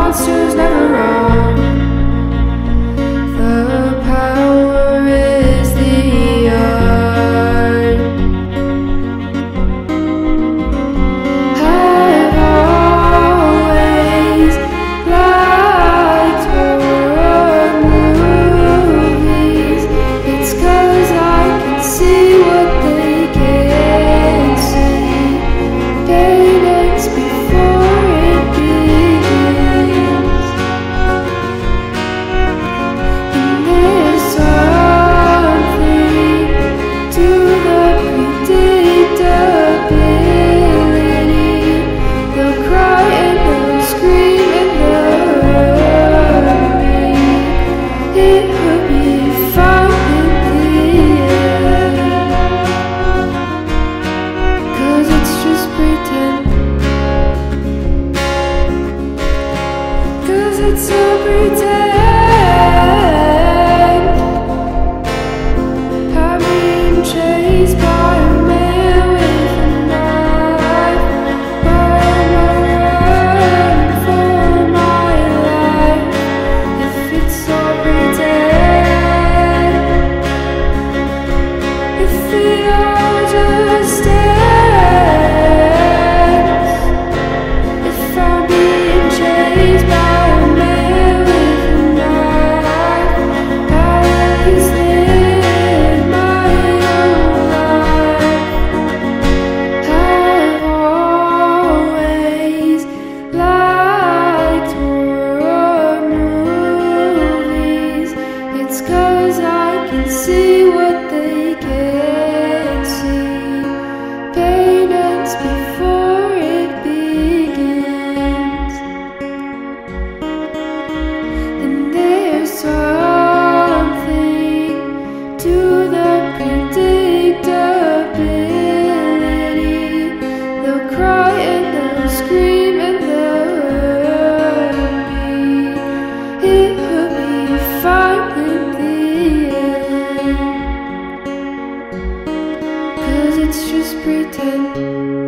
monster's never wrong. The power is the art. I've always liked horror movies. It's 'cause I can see what they can't see. Pain ends before it begins. And there's something to the predictability. They'll cry and they'll scream and they'll hurt me. It would be fine in the end, 'cause it's just pretend. 'Cause it's so pretend. I'm being chased by a man with a knife. Why am I running for my life if it's so pretend? If it all just ends. If I'm being chased by a man with a knife, I'll always live my own life. I've always liked horror movies. It's 'cause I can see what they can't see. Pain ends before it begins. And there's something to the predictability. They'll cry and they'll scream and they'll hurt me. It will be fine in the end, 'cause it's just pretend.